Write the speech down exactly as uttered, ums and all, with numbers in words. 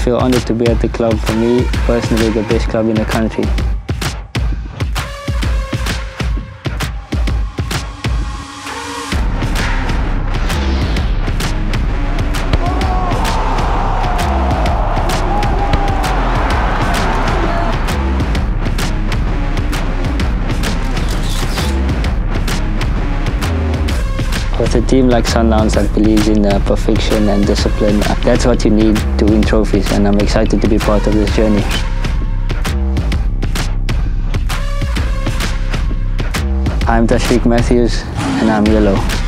feel honoured to be at the club. For me, personally, the best club in the country. With a team like Sundowns that believes in uh, perfection and discipline, that's what you need to win trophies, and I'm excited to be part of this journey. I'm Tashreeq Matthews, and I'm yellow.